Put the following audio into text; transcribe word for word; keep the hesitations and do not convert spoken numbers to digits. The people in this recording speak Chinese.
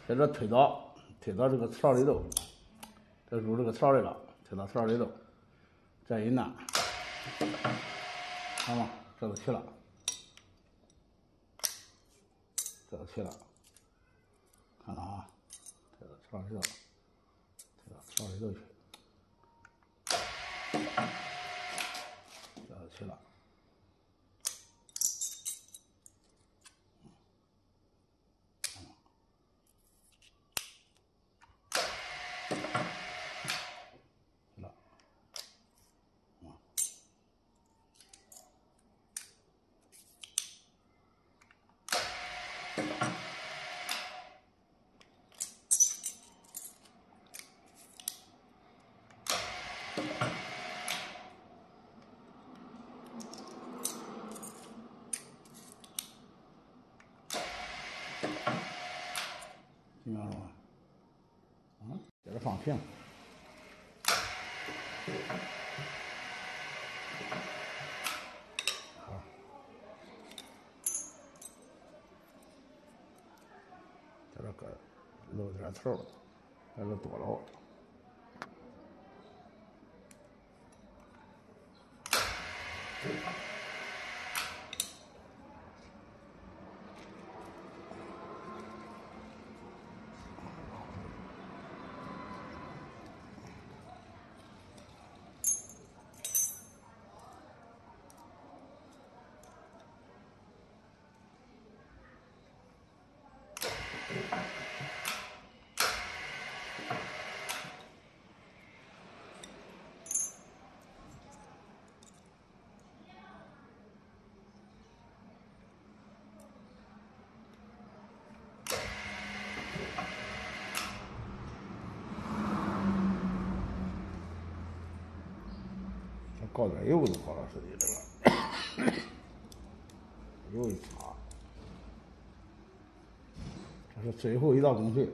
在这推到推到这个槽里头，这入这个槽里了，推到槽里头，再一按，看嘛，这都起了，这都起了，看到啊，推到槽里头，推到槽里头去，这都起了。 几秒钟啊？啊，在这放平。好，在这搁露点头，在这多了。 搞点油都好了，实际这个油一擦，这是最后一道工序。